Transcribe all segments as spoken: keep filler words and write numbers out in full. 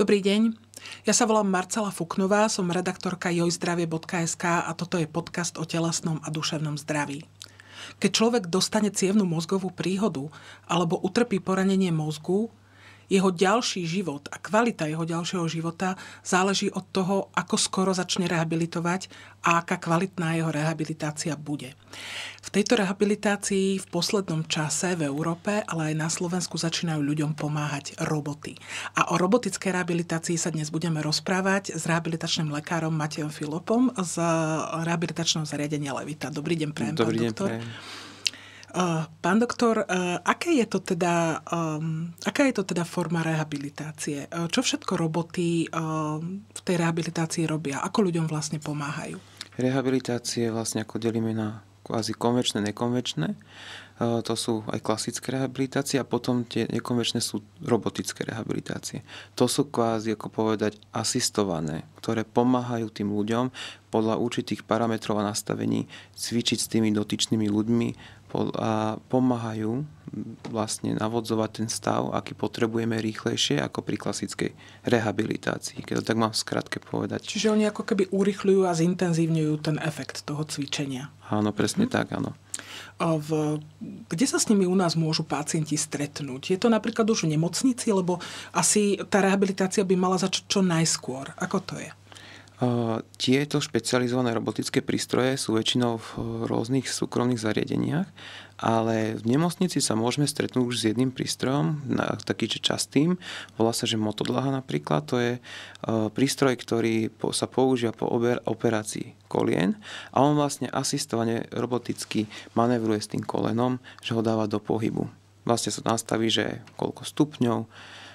Dobrý deň, ja sa volám Marcela Fuknová, som redaktorka jojzdravie bodka es ká a toto je podcast o telesnom a duševnom zdraví. Keď človek dostane cievnu mozgovú príhodu alebo utrpí poranenie mozgu, jeho ďalší život a kvalita jeho ďalšieho života záleží od toho, ako skoro začne rehabilitovať a aká kvalitná jeho rehabilitácia bude. V tejto rehabilitácii v poslednom čase v Európe, ale aj na Slovensku začínajú ľuďom pomáhať roboty. A o robotickej rehabilitácii sa dnes budeme rozprávať s rehabilitačným lekárom Matejom Filopom z rehabilitačného zariadenia Levita. Dobrý deň, prajem, pán doktor. Dobrý deň, prajem. Uh, pán doktor, uh, aké je to teda, um, aká je to teda forma rehabilitácie? Uh, čo všetko roboty uh, v tej rehabilitácii robia? Ako ľuďom vlastne pomáhajú? Rehabilitácie vlastne ako delíme na kvázi konvenčné, nekonvenčné. Uh, to sú aj klasické rehabilitácie a potom tie nekonvenčné sú robotické rehabilitácie. To sú kvázi, ako povedať, asistované, ktoré pomáhajú tým ľuďom podľa určitých parametrov a nastavení cvičiť s tými dotyčnými ľuďmi a pomáhajú vlastne navodzovať ten stav, aký potrebujeme rýchlejšie ako pri klasickej rehabilitácii. Keď to tak mám v skratke povedať. Čiže oni ako keby urýchľujú a zintenzívňujú ten efekt toho cvičenia. Áno, presne hm. tak, áno. V, kde sa s nimi u nás môžu pacienti stretnúť? Je to napríklad už v nemocnici, lebo asi tá rehabilitácia by mala začať čo najskôr. Ako to je? Uh, tieto špecializované robotické prístroje sú väčšinou v rôznych súkromných zariadeniach, ale v nemocnici sa môžeme stretnúť už s jedným prístrojom, taký častým. Volá sa, že motodlaha napríklad. To je uh, prístroj, ktorý po, sa používa po ober, operácii kolien a on vlastne asistovane roboticky manévruje s tým kolenom, že ho dáva do pohybu. Vlastne sa nastaví, že koľko stupňov,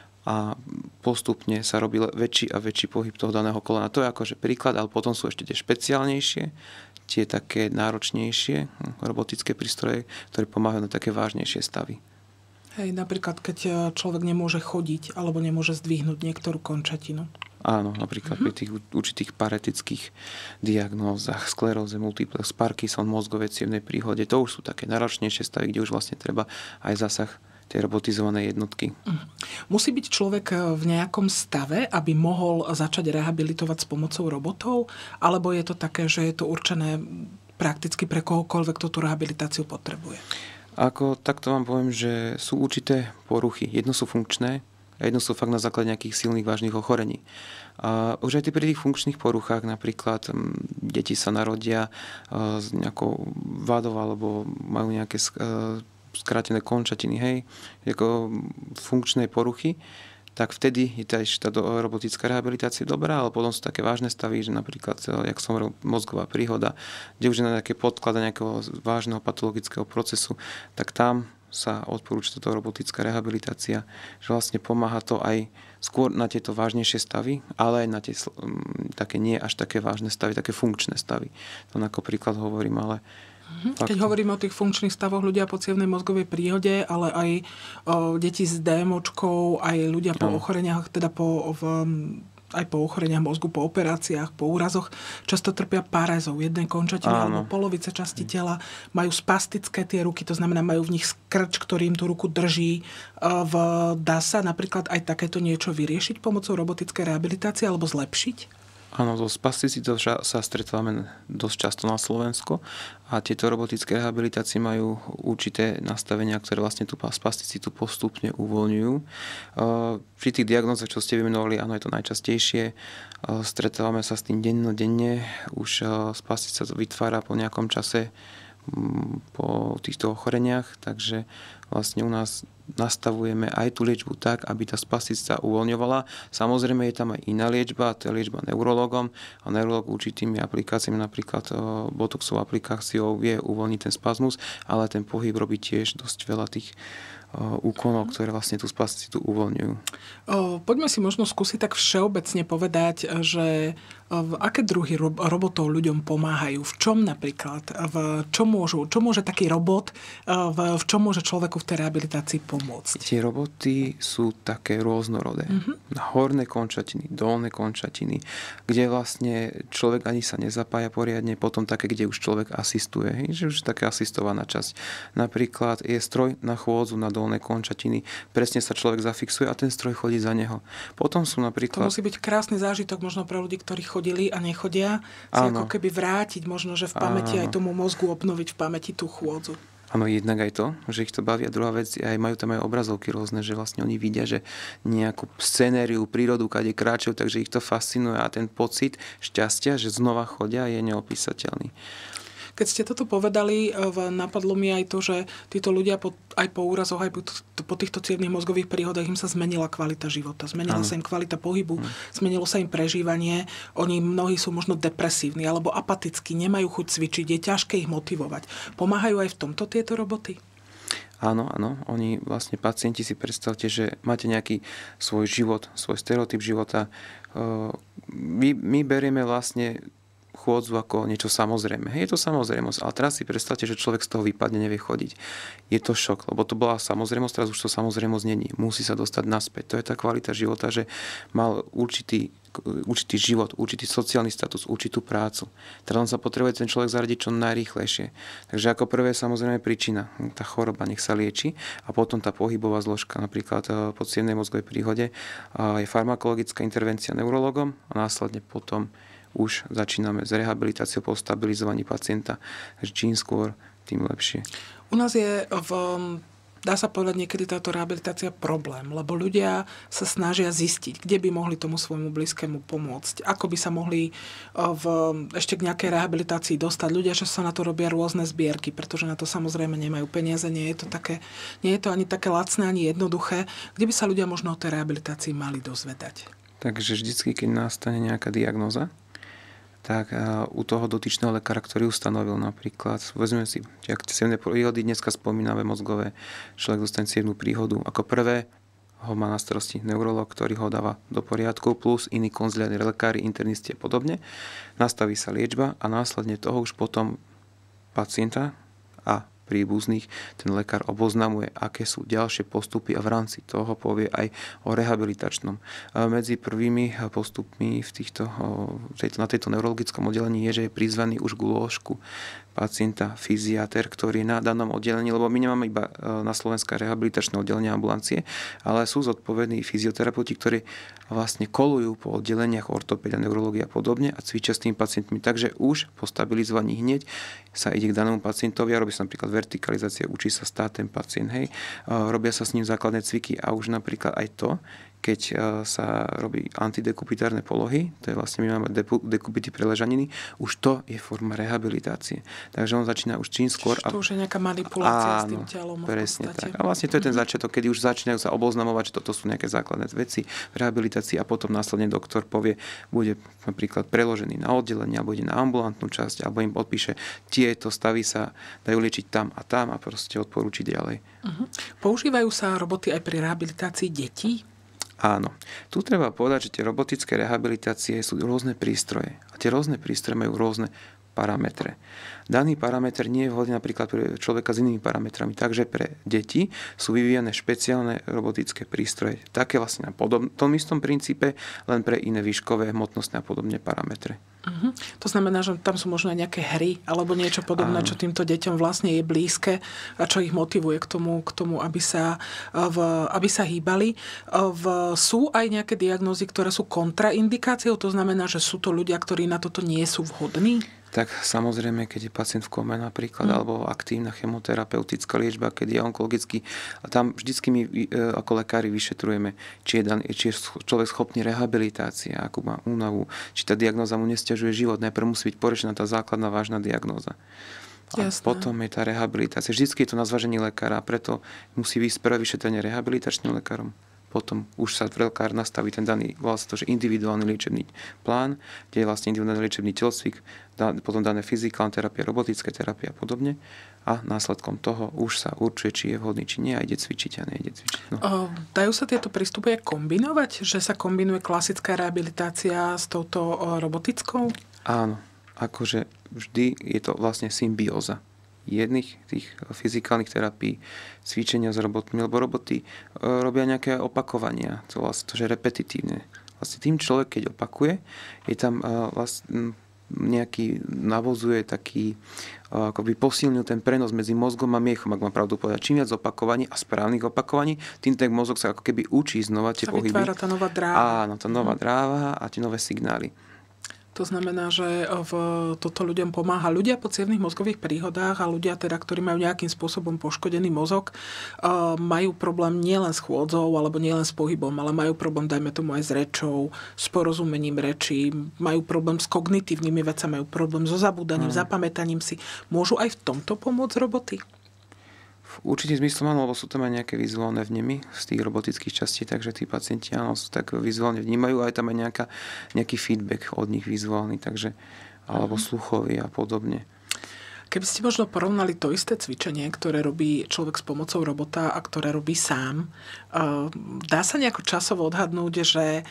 a postupne sa robí väčší a väčší pohyb toho daného kolena. To je akože príklad, ale potom sú ešte tie špeciálnejšie, tie také náročnejšie robotické prístroje, ktoré pomáhajú na také vážnejšie stavy. Hej, napríklad, keď človek nemôže chodiť alebo nemôže zdvihnúť niektorú končatinu. Áno, napríklad uh-huh. pri tých určitých paretických diagnózach, skleróze, multiplex, Parkinson, mozgovej cievnej príhode, to už sú také náročnejšie stavy, kde už vlastne treba aj zasah tie robotizované jednotky. Musí byť človek v nejakom stave, aby mohol začať rehabilitovať s pomocou robotov? Alebo je to také, že je to určené prakticky pre kohokoľvek, kto tú rehabilitáciu potrebuje? Ako takto vám poviem, že sú určité poruchy. Jedno sú funkčné a jedno sú fakt na základe nejakých silných vážnych ochorení. A už aj pri tých funkčných poruchách, napríklad deti sa narodia s nejakou vadou alebo majú nejaké skrátené končatiny, hej, ako funkčné poruchy, tak vtedy je tá robotická rehabilitácia dobrá, ale potom sú také vážne stavy, že napríklad, jak som hovoril, mozgová príhoda, kde už je na nejaké podklad nejakého vážneho patologického procesu, tak tam sa odporúča táto robotická rehabilitácia, že vlastne pomáha to aj skôr na tieto vážnejšie stavy, ale aj na tie také nie až také vážne stavy, také funkčné stavy. To ako príklad hovorím, ale keď hovoríme o tých funkčných stavoch, ľudia po cievnej mozgovej príhode, ale aj o, deti s démočkou, aj ľudia po no. ochoreniach, teda po, v, aj po ochoreniach mozgu, po operáciách, po úrazoch, často trpia parézou jednej končatiny alebo polovice časti tela, majú spastické tie ruky, to znamená, majú v nich skrč, ktorý im tú ruku drží. V, dá sa napríklad aj takéto niečo vyriešiť pomocou robotickej rehabilitácie alebo zlepšiť? Áno, so spasticitou sa stretávame dosť často na Slovensku a tieto robotické rehabilitácie majú určité nastavenia, ktoré vlastne tú spasticitu postupne uvoľňujú. Pri tých diagnózach, čo ste vymenovali, áno, je to najčastejšie. Stretávame sa s tým dennodenne. Už spastica vytvára po nejakom čase po týchto ochoreniach, takže vlastne u nás nastavujeme aj tú liečbu tak, aby tá spastica uvoľňovala. Samozrejme je tam aj iná liečba, to je liečba neurologom a neurolog určitými aplikáciami, napríklad botoxovou aplikáciou vie uvoľniť ten spazmus, ale ten pohyb robí tiež dosť veľa tých úkonov, ktoré vlastne tú spasticitu uvoľňujú. Poďme si možno skúsiť tak všeobecne povedať, že v aké druhy robotov ľuďom pomáhajú, v čom napríklad, v čom môžu, čo môže taký robot, v čom môže človeku v tej rehabilitácii pomôcť? Tie roboty sú také rôznorodé. Uh-huh. Horné končatiny, dolné končatiny, kde vlastne človek ani sa nezapája poriadne, potom také, kde už človek asistuje, že už je taká asistovaná časť. Napríklad je stroj na chôdzu na dolné končatiny. Presne sa človek zafixuje a ten stroj chodí za neho. Potom sú napríklad... To musí byť krásny zážitok možno pre ľudí, ktorí chodili a nechodia, si Áno. ako keby vrátiť možno, že v pamäti Áno. aj tomu mozgu obnoviť v pamäti tú chôdzu. Áno, jednak aj to, že ich to baví. A druhá vec, aj majú tam aj obrazovky rôzne, že vlastne oni vidia, že nejakú scenériu, prírodu, kade kráčajú, takže ich to fascinuje a ten pocit šťastia, že znova chodia, je neopísateľný. Keď ste toto povedali, napadlo mi aj to, že títo ľudia po, aj po úrazoch, aj po, po týchto cievnych mozgových príhodách im sa zmenila kvalita života. Zmenila ano. sa im kvalita pohybu, ano. zmenilo sa im prežívanie. Oni mnohí sú možno depresívni alebo apatickí, nemajú chuť cvičiť, je ťažké ich motivovať. Pomáhajú aj v tomto tieto roboty? Áno, áno. Oni vlastne, pacienti, si predstavte, že máte nejaký svoj život, svoj stereotyp života. My, my berieme vlastne chôdzu ako niečo samozrejme. Je to samozrejmosť, ale teraz si predstavte, že človek z toho vypadne, nevie chodiť. Je to šok, lebo to bola samozrejmosť, teraz už to samozrejmosť není. Musí sa dostať naspäť. To je tá kvalita života, že mal určitý, určitý život, určitý sociálny status, určitú prácu. Teraz on sa potrebuje ten človek zaradiť čo najrýchlejšie. Takže ako prvé samozrejme príčina, tá choroba, nech sa lieči, a potom tá pohybová zložka, napríklad po cievnej mozgovej príhode je farmakologická intervencia neurologom a následne potom už začíname s rehabilitáciou po stabilizovaní pacienta. Takže čím skôr, tým lepšie. U nás je v, dá sa povedať niekedy táto rehabilitácia problém, lebo ľudia sa snažia zistiť, kde by mohli tomu svojmu blízkému pomôcť, ako by sa mohli v, ešte k nejakej rehabilitácii dostať. Ľudia, že sa na to robia rôzne zbierky, pretože na to samozrejme nemajú peniaze, nie je to také, nie je to ani také lacné, ani jednoduché. Kde by sa ľudia možno o tej rehabilitácii mali dozvedať? Takže vždycky, keď nastane nejaká diagnóza, tak u toho dotyčného lekára, ktorý ustanovil napríklad, vezmeme si, ak cievne príhody, dneska spomíname mozgové, človek dostane cievnú príhodu. Ako prvé ho má na starosti neurolog, ktorý ho dáva do poriadku, plus iní konziliárni lekári, internisti a podobne. Nastaví sa liečba a následne toho už potom pacienta a príbuzných ten lekár oboznamuje, aké sú ďalšie postupy a v rámci toho povie aj o rehabilitačnom. Medzi prvými postupmi v týchto, na tejto neurologickom oddelení je, že je prizvaný už k lôžku pacienta fyziater, ktorý je na danom oddelení, lebo my nemáme iba na Slovensku rehabilitačné oddelenie ambulancie, ale sú zodpovední fyzioterapeuti, ktorí vlastne kolujú po oddeleniach ortopédia, neurológia a podobne a cvičia s tými pacientmi. Takže už po stabilizovaní hneď sa ide k danému pacientovi a robí sa napríklad vertikalizácia, učí sa stáť ten pacient, hej. Robia sa s ním základné cviky a už napríklad aj to, keď sa robí antidekupitárne polohy, to je vlastne, my máme dekupity pre ležaniny, už to je forma rehabilitácie. Takže on začína už čím skôr. Čiže to už je nejaká manipulácia. Áno, s tým telom. Presne tak. A vlastne to je ten začiatok, kedy už začínajú sa oboznamovať, že toto sú nejaké základné veci v rehabilitácii a potom následne doktor povie, bude napríklad preložený na oddelenie, alebo ide na ambulantnú časť, alebo im odpíše, tieto stavy sa dajú liečiť tam a tam a proste odporúčiť ďalej. Uh-huh. Používajú sa roboty aj pri rehabilitácii detí? Áno. Tu treba povedať, že tie robotické rehabilitácie sú rôzne prístroje. A tie rôzne prístroje majú rôzne parametre. Daný parameter nie je vhodný napríklad pre človeka s inými parametrami. Takže pre deti sú vyvíjane špeciálne robotické prístroje. Také vlastne na podob- tom istom princípe, len pre iné výškové, hmotnostné a podobne parametre. Uh-huh. To znamená, že tam sú možno aj nejaké hry alebo niečo podobné, čo týmto deťom vlastne je blízke a čo ich motivuje k tomu, k tomu aby, sa, v, aby sa hýbali. V, sú aj nejaké diagnózy, ktoré sú kontraindikáciou? To znamená, že sú to ľudia, ktorí na toto nie sú vhodní? Tak samozrejme, keď je pacient v kome napríklad, mm. alebo aktívna chemoterapeutická liečba, keď je onkologický, a tam vždycky my ako lekári vyšetrujeme, či je, dan, či je človek schopný rehabilitácie, akú má únavu, či tá diagnóza mu nesťažuje život. Najprv musí byť porešená tá základná vážna diagnóza. A Jasné. potom je tá rehabilitácia. Vždycky je to na zvážení lekára, preto musí výsť prvé vyšetrenie rehabilitačným lekárom. Potom už sa lekár nastaví ten daný, volá sa to, že individuálny liečebný plán, kde je vlastne individuálny liečebný telocvik, potom dané fyzikálna terapia, robotické terapie a podobne. A následkom toho už sa určuje, či je vhodný, či nie, a ide cvičiť a nejde cvičiť. No. O, dajú sa tieto prístupy kombinovať? Že sa kombinuje klasická rehabilitácia s touto o, robotickou? Áno, akože vždy je to vlastne symbióza jedných tých fyzikálnych terapií, cvičenia s robotmi, lebo roboty e, robia nejaké opakovania, to vlastne to, že repetitívne. Vlastne tým človek, keď opakuje, je tam e, vlastne nejaký navozuje taký, akoby posilňuje ten prenos medzi mozgom a miechom, ak mám pravdu povedať. Čím viac opakovaní a správnych opakovaní, tým ten mozog sa ako keby učí znova tie sa pohyby. Sa vytvára tá nová dráva. Áno, tá nová mm. dráva a tie nové signály. To znamená, že v toto ľuďom pomáha. Ľudia po cievnych mozgových príhodách a ľudia, teda, ktorí majú nejakým spôsobom poškodený mozog, majú problém nielen s chôdzou alebo nielen s pohybom, ale majú problém, dajme tomu, aj s rečou, s porozumením rečí, majú problém s kognitívnymi vecami, majú problém so zabúdaním, hmm. zapamätaním si. Môžu aj v tomto pomôcť roboty? V určitým zmysle áno, lebo sú tam aj nejaké vizuálne vnemy z tých robotických častí, takže tí pacienti áno, tak vizuálne vnímajú, aj tam aj nejaká, nejaký feedback od nich vizuálny, takže, alebo mm. sluchový a podobne. Keby ste možno porovnali to isté cvičenie, ktoré robí človek s pomocou robota a ktoré robí sám, dá sa nejako časovo odhadnúť, že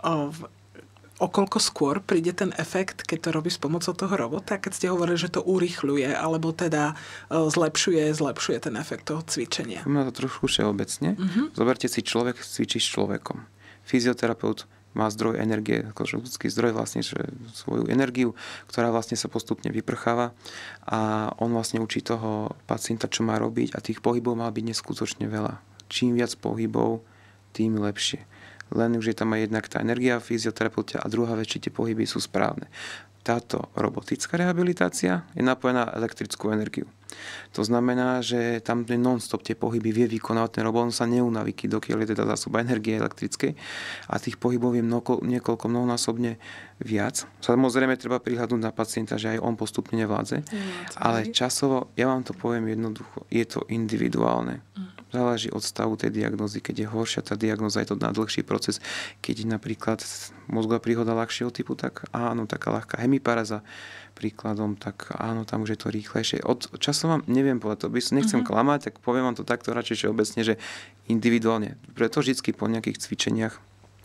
o koľko skôr príde ten efekt, keď to robí s pomocou toho robota, keď ste hovorili, že to urýchľuje, alebo teda zlepšuje, zlepšuje ten efekt toho cvičenia? Má to trošku všeobecne. Uh-huh. Zoberte si, človek cvičí s človekom. Fyzioterapeut má zdroj energie, akože ľudský zdroj vlastne, že svoju energiu, ktorá vlastne sa postupne vyprcháva a on vlastne učí toho pacienta, čo má robiť a tých pohybov má byť neskutočne veľa. Čím viac pohybov, tým lepšie. Len už je tam aj jednak tá energia fyzioterapeuta a druhá vec, či tie pohyby sú správne. Táto robotická rehabilitácia je napojená na elektrickú energiu. To znamená, že tam non-stop tie pohyby vie vykonávať ten robot, on sa neunaví, dokiaľ je teda zásoba energie elektrickej a tých pohybov je mnoko, niekoľko mnohonásobne viac. Samozrejme treba prihľadnúť na pacienta, že aj on postupne nevládze, mm, ale časovo, ja vám to poviem jednoducho, je to individuálne. Mm. Záleží od stavu tej diagnózy. Keď je horšia tá diagnóza, je to na dlhší proces. Keď je napríklad mozgová príhoda ľahšieho typu, tak áno, taká ľahká hemiparáza príkladom, tak áno, tam už je to rýchlejšie. Od času vám neviem povedať, to by som nechcem uh-huh. klamať, tak poviem vám to takto radšej všeobecne, že individuálne. Preto vždycky po nejakých cvičeniach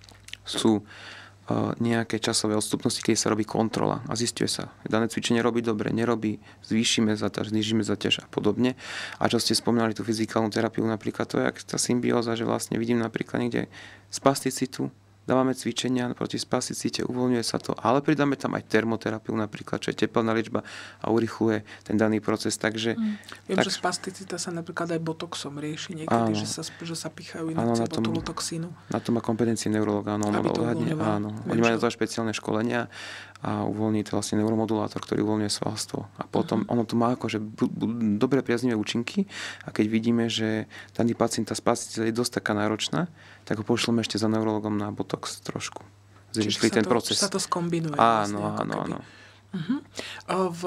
sú nejaké časové odstupnosti, keď sa robí kontrola a zisťuje sa, dané cvičenie robí dobre, nerobí, zvýšime zaťaž, znížime zaťaž a podobne. A čo ste spomínali tú fyzikálnu terapiu, napríklad to je tá symbióza, že vlastne vidím napríklad niekde spasticitu, dávame cvičenia proti spasticite, uvoľňuje sa to, ale pridáme tam aj termoterapiu napríklad, čo je teplná liečba a urychluje ten daný proces. Takže, mm. Viem, tak, že spasticita sa napríklad aj botoxom rieši niekedy, áno, že, sa, že sa pichajú inakcie botulotoxínu. Na to má kompetencie neurologa, áno, áno, áno. Oni majú to špeciálne školenia a uvoľní to vlastne neuromodulátor, ktorý uvoľňuje svalstvo. A potom uh-huh. ono to má akože b- b- dobre priaznivé účinky a keď vidíme, že daný pacient, tá spasticita je dosť taká náročná, tak ho pošleme ešte za neurologom na botox trošku. Čiže ten to, proces. Sa to skombinuje. Áno, vlastne, áno, áno. Uh-huh. V,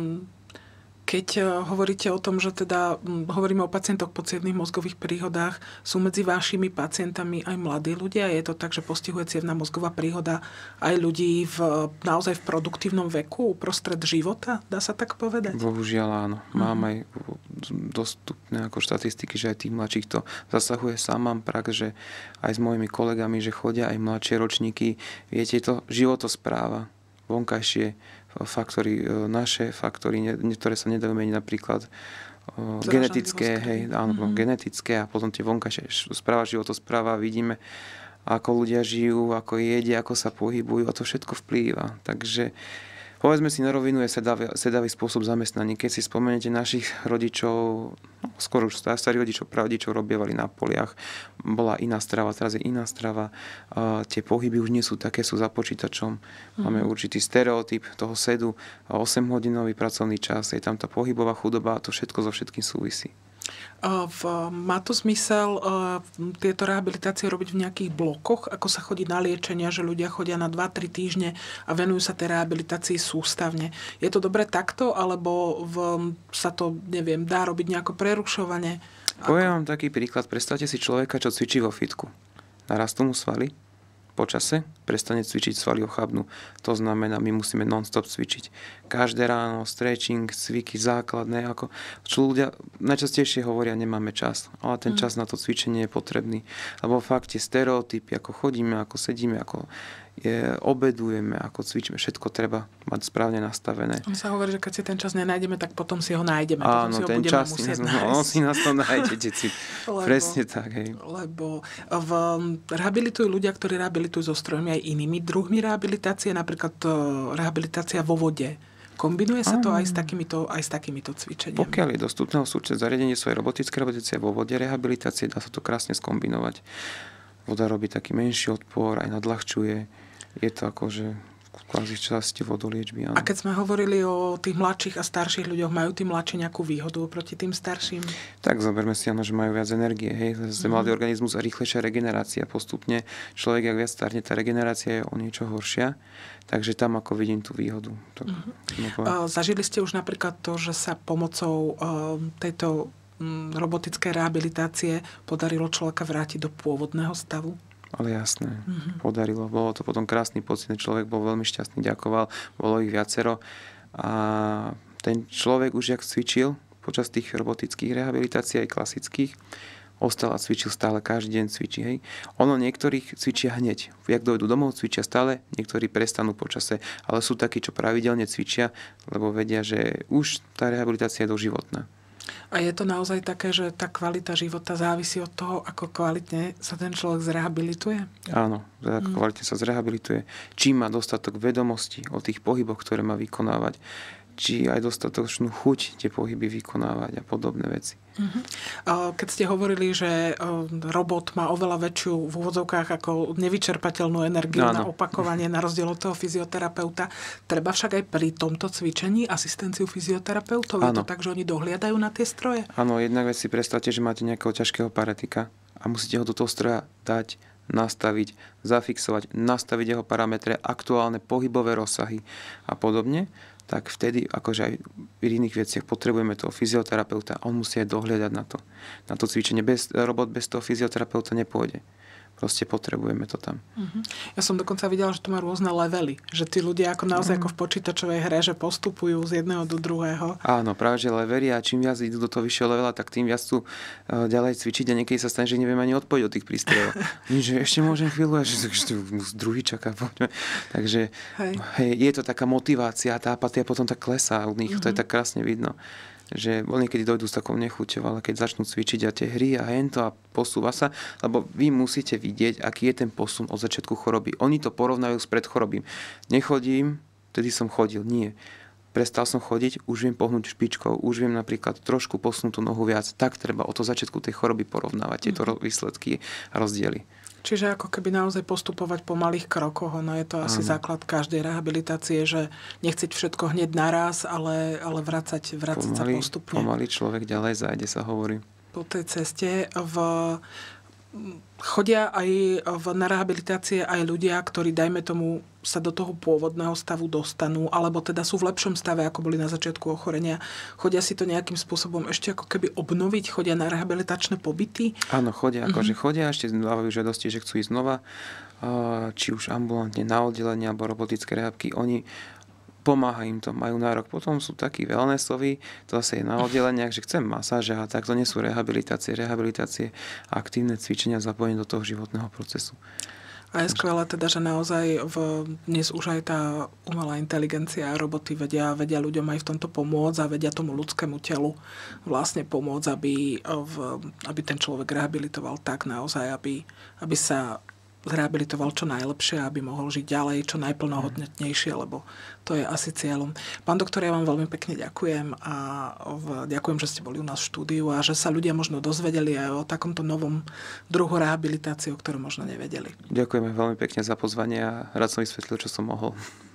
keď hovoríte o tom, že teda hovoríme o pacientoch po cievnych mozgových príhodách, sú medzi vašimi pacientami aj mladí ľudia? Je to tak, že postihuje cievna mozgová príhoda aj ľudí v, naozaj v produktívnom veku, uprostred života? Dá sa tak povedať? Bohužiaľ áno. Mám uh-huh. aj dostupné ako štatistiky, že aj tých mladších to zasahuje. Sám mám prax, že aj s mojimi kolegami, že chodia aj mladšie ročníky. Viete, to životospráva, vonkajšie faktory, naše faktory, ktoré sa nedajú meniť, napríklad uh, genetické, hej, áno, mm-hmm. genetické a potom tie vonkajšie správa, životospráva, vidíme, ako ľudia žijú, ako jedia, ako sa pohybujú a to všetko vplýva. Takže povedzme si na rovinu, je sedavý, sedavý spôsob zamestnaní. Keď si spomeniete našich rodičov, no, skoro už starí rodičov, prarodičov robievali na poliach, bola iná strava, teraz je iná strava. Uh, tie pohyby už nie sú také, sú za počítačom. Máme mm. určitý stereotyp toho sedu, osemhodinový pracovný čas, je tam tá pohybová chudoba a to všetko so všetkým súvisí. V, má to zmysel uh, tieto rehabilitácie robiť v nejakých blokoch, ako sa chodí na liečenia, že ľudia chodia na dva tri týždne a venujú sa tej rehabilitácii sústavne. Je to dobre takto, alebo v, sa to, neviem, dá robiť nejako prerušovane? Poviem vám taký príklad. Predstavte si človeka, čo cvičí vo fitku. Narastú mu svaly, po čase prestane cvičiť, svaly ochabnú. To znamená, my musíme non-stop cvičiť. Každé ráno, stretching, cviky základné. Ako, čo ľudia najčastejšie hovoria, nemáme čas. Ale ten čas mm. na to cvičenie je potrebný. Lebo fakt tie stereotypy, ako chodíme, ako sedíme, ako je, obedujeme, ako cvičíme, všetko treba mať správne nastavené. On sa hovorí, že keď si ten čas nenájdeme, tak potom si ho nájdeme. Áno, potom si ho ten budeme čas musieť si, nájsť. no, si nás to nájdete. Si. Presne tak, hej. Lebo v, rehabilitujú ľudia, ktorí rehabilitujú so strojmi aj inými druhmi rehabilitácie, napríklad rehabilitácia vo vode. Kombinuje sa to aj s takýmito, aj s takýmito cvičeniami? Pokiaľ je dostupné v súčasnom zariadení svoje robotické rehabilitácie vo vode rehabilitácie, dá sa to krásne skombinovať. Voda robí taký menší odpor, aj nadľahčuje. Je to akože kvázi časti vodoliečby. Áno. A keď sme hovorili o tých mladších a starších ľuďoch, majú tí mladší nejakú výhodu oproti tým starším? Tak zoberme si, áno, že majú viac energie. Hej. Zase mm. mladý organizmus a rýchlejšia regenerácia. Postupne človek, ak viac starne, tá regenerácia je o niečo horšia. Takže tam ako vidím tú výhodu. To, mm-hmm. Zažili ste už napríklad to, že sa pomocou tejto robotickej rehabilitácie podarilo človeka vrátiť do pôvodného stavu? Ale jasné, mm-hmm. podarilo. Bolo to potom krásny pocit, ten človek bol veľmi šťastný, ďakoval, bolo ich viacero. A ten človek už jak cvičil počas tých robotických rehabilitácií, aj klasických, ostal a cvičil stále, každý deň cvičí. Hej. Ono niektorých cvičia hneď. Jak dojdu domov, cvičia stále, niektorí prestanú počase, ale sú takí, čo pravidelne cvičia, lebo vedia, že už tá rehabilitácia je doživotná. A je to naozaj také, že tá kvalita života závisí od toho, ako kvalitne sa ten človek zrehabilituje? Áno, ako mm. kvalitne sa zrehabilituje. Čím má dostatok vedomostí o tých pohyboch, ktoré má vykonávať, či aj dostatočnú chuť tie pohyby vykonávať a podobné veci. Uh-huh. Keď ste hovorili, že robot má oveľa väčšiu v úvodzovkách ako nevyčerpateľnú energiu Áno. na opakovanie, na rozdiel od toho fyzioterapeuta, treba však aj pri tomto cvičení asistenciu fyzioterapeutov? Áno. Je to tak, že oni dohliadajú na tie stroje? Áno, jednak vec si predstavte, že máte nejakého ťažkého paratika a musíte ho do toho stroja dať, nastaviť, zafixovať, nastaviť jeho parametre, aktuálne pohybové rozsahy a podobne, tak vtedy, akože aj v iných veciach potrebujeme toho fyzioterapeuta, on musí aj dohliadať na to, na to cvičenie. Bez, robot bez toho fyzioterapeuta nepôjde. Proste potrebujeme to tam. Uh-huh. Ja som dokonca videla, že to má rôzne levely. Že tí ľudia ako naozaj uh-huh. ako v počítačovej hre, že postupujú z jedného do druhého. Áno, práve že levely a čím viac idú do toho vyššieho levela, tak tým viac sú uh, ďalej cvičiť a niekedy sa stane, že neviem ani odpojiť od tých prístrojov. že ešte môžem chvíľu a že, že druhý čaká. Poďme. Takže hej. Hej, je to taká motivácia, tá apatia potom tak klesá u nich. Uh-huh. To je tak krásne vidno. Že niekedy dojdú s takou nechuťou, ale keď začnú cvičiť a tie hry a hento a posúva sa, lebo vy musíte vidieť, aký je ten posun od začiatku choroby. Oni to porovnajú s predchorobím. Nechodím, vtedy som chodil. Nie. Prestal som chodiť, už viem pohnúť špičkou, už viem napríklad trošku posunúť tú nohu viac. Tak treba od toho začiatku tej choroby porovnávať tieto mm-hmm. výsledky a rozdiely. Čiže ako keby naozaj postupovať po malých krokoch, ono je to asi Áno. základ každej rehabilitácie, že nechceť všetko hneď naraz, ale, ale vracať, vracať pomaly, sa postupne. Pomaly človek ďalej zájde, sa hovorí. Po tej ceste v... chodia aj v, na rehabilitácie aj ľudia, ktorí, dajme tomu, sa do toho pôvodného stavu dostanú, alebo teda sú v lepšom stave, ako boli na začiatku ochorenia. Chodia si to nejakým spôsobom ešte ako keby obnoviť, chodia na rehabilitačné pobyty? Áno, chodia, akože mm-hmm. chodia, ešte dávajú žiadosti, že chcú ísť znova, či už ambulantne na oddelenie, alebo robotické rehabky. Oni pomáha im to, majú nárok. Potom sú takí wellnessoví, to zase je na oddeleniach, že chcem masáže a tak to nie sú rehabilitácie. Rehabilitácie a aktívne cvičenia zapojenie do toho životného procesu. A je skvelé teda, že naozaj v, dnes už aj tá umelá inteligencia a roboty vedia, vedia ľuďom aj v tomto pomôcť a vedia tomu ľudskému telu vlastne pomôcť, aby, v, aby ten človek rehabilitoval tak naozaj, aby, aby sa zrehabilitoval čo najlepšie, aby mohol žiť ďalej čo najplnohodnotnejšie, lebo to je asi cieľom. Pán doktor, ja vám veľmi pekne ďakujem a v, ďakujem, že ste boli u nás v štúdiu a že sa ľudia možno dozvedeli aj o takomto novom druhu rehabilitácie, o ktorom možno nevedeli. Ďakujeme veľmi pekne za pozvanie a rád som vysvetlil, čo som mohol.